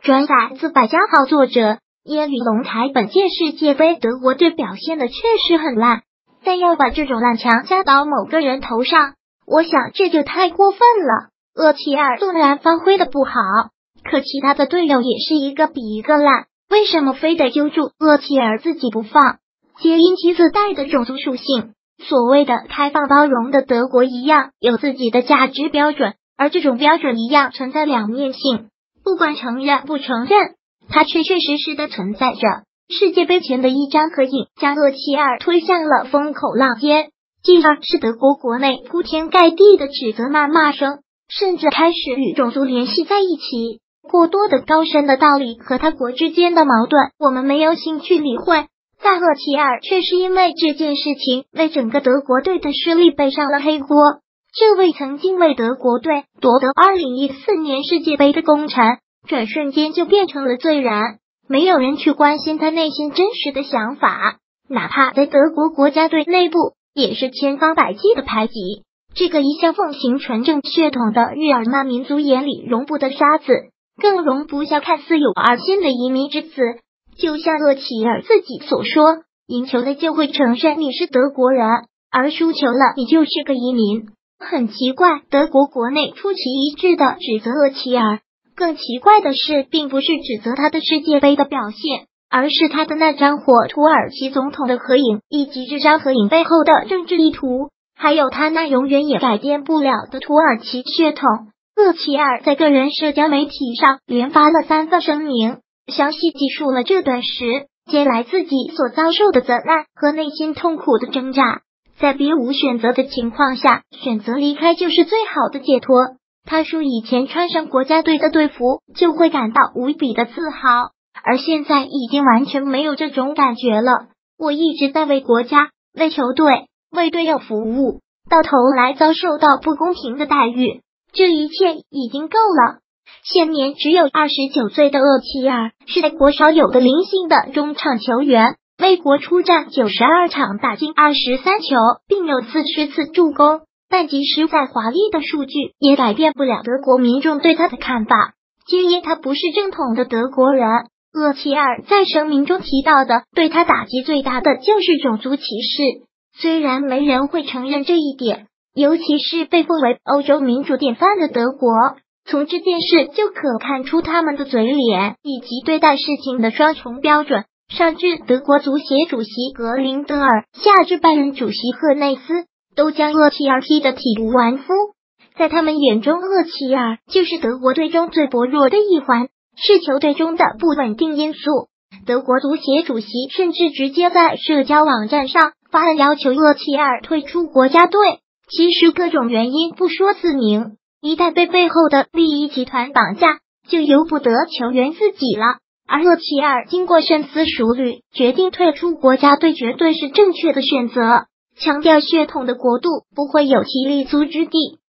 转载自百家号作者耶律龙台。本届世界杯德国队表现的确实很烂，但要把这种烂强加到某个人头上，我想这就太过分了。厄齐尔纵然发挥的不好，可其他的队友也是一个比一个烂，为什么非得揪住厄齐尔自己不放？皆因其自带的种族属性。所谓的开放包容的德国一样有自己的价值标准，而这种标准一样存在两面性，不管承认不承认，它确确实实的存在着。世界杯前的一张合影将厄齐尔推向了风口浪尖，继而是德国国内铺天盖地的指责谩骂声，甚至开始与种族联系在一起。过多的高深的道理和他国之间的矛盾我们没有兴趣理会，但厄齐尔却是因为这件事情为整个德国队的失利背上了黑锅。这位曾经为德国队夺得2014年世界杯的功臣，转瞬间就变成了罪人，没有人去关心他内心真实的想法，哪怕在德国国家队内部也是千方百计的排挤。这个一向奉行纯正血统的日耳曼民族眼里容不得沙子，更容不下看似有二心的移民之子。就像厄齐尔自己所说，赢球了就会承认你是德国人，而输球了你就是个移民。很奇怪，德国国内出奇一致的指责厄齐尔，更奇怪的是并不是指责他的世界杯的表现，而是他的那张和土耳其总统的合影，以及这张合影背后的政治意图，还有他那永远也改变不了的土耳其血统。厄齐尔在个人社交媒体上连发了3份声明，详细记述了这段时间来自己所遭受的责难和内心痛苦的挣扎，在别无选择的情况下，选择离开就是最好的解脱。他说以前穿上国家队的队服就会感到无比的自豪，而现在已经完全没有这种感觉了。我一直在为国家、为球队、为队友服务，到头来遭受到不公平的待遇，这一切已经够了。现年只有29岁的厄齐尔是在国少有的灵性的中场球员，为国出战92场，打进23球，并有40次助攻。但即使再华丽的数据，也改变不了德国民众对他的看法，皆因他不是正统的德国人。厄齐尔在声明中提到的，对他打击最大的就是种族歧视。虽然没人会承认这一点，尤其是被奉为欧洲民主典范的德国，从这件事就可看出他们的嘴脸以及对待事情的双重标准。上至德国足协主席格林德尔，下至拜仁主席赫内斯，都将厄齐尔踢得体无完肤。在他们眼中，厄齐尔就是德国队中最薄弱的一环，是球队中的不稳定因素。德国足协主席甚至直接在社交网站上发了要求厄齐尔退出国家队。其实各种原因不说自明，一旦被背后的利益集团绑架，就由不得球员自己了。而厄齐尔经过深思熟虑，决定退出国家队，绝对是正确的选择。强调血统的国度不会有其立足之地。